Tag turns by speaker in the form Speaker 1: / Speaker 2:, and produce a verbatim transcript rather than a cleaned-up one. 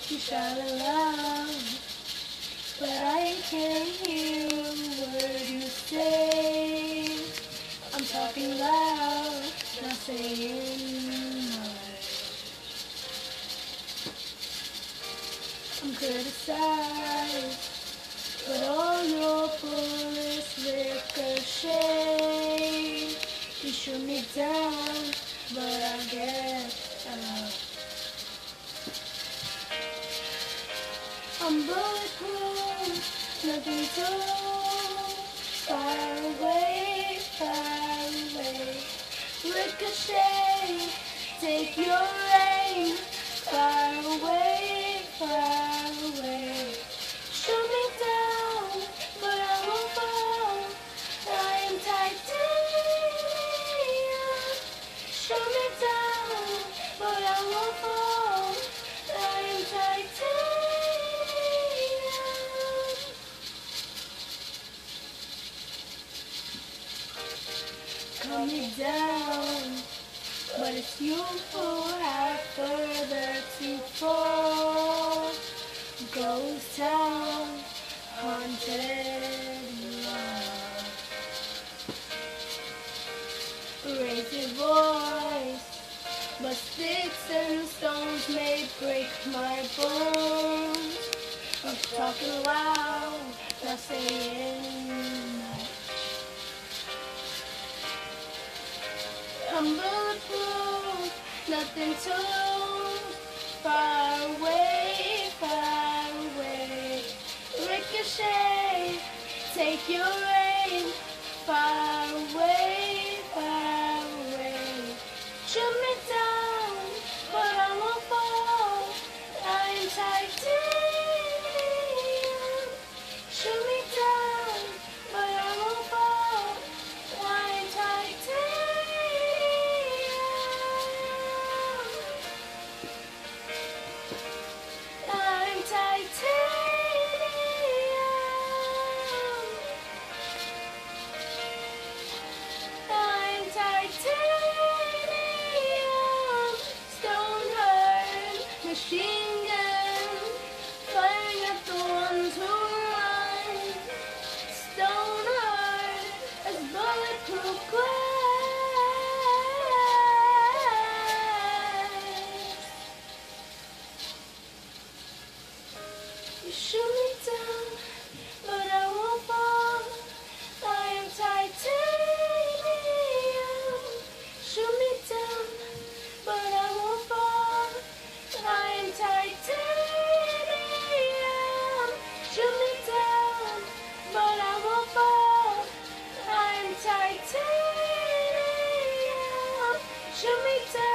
Speaker 1: You shout aloud, but I can't hear a word you say. I'm talking loud, not saying much. I'm criticized, but all your bullets ricochet. You shoot me down, but I get up. I'm bulletproof, nothing to far away, far away. Ricochet, take your aim, far away, far away. Shoot me down, but I won't fall. I am titanium. Shoot me down, but I won't fall. I am titanium. Cut me down, but it's you who have further to fall. Ghost town, haunted love. Raise your voice, but sticks and stones may break my bones. I'm talking loud, not saying much. I'm bulletproof, nothing to far away, far away. Ricochet, take your aim, far away, far away. Shoot me down, but I won't fall. I am titanium. Shoot me down, but I won't fall. I am titanium. I'm titanium. I'm titanium. Stone heart, machine gun, firing at the ones who run. Stone heart as bulletproof glass. You shoot me down, but I won't fall. I am titanium. Shoot me down, but I won't fall. I am titanium. Shoot me down, but I won't fall. I am titanium. Shoot me down.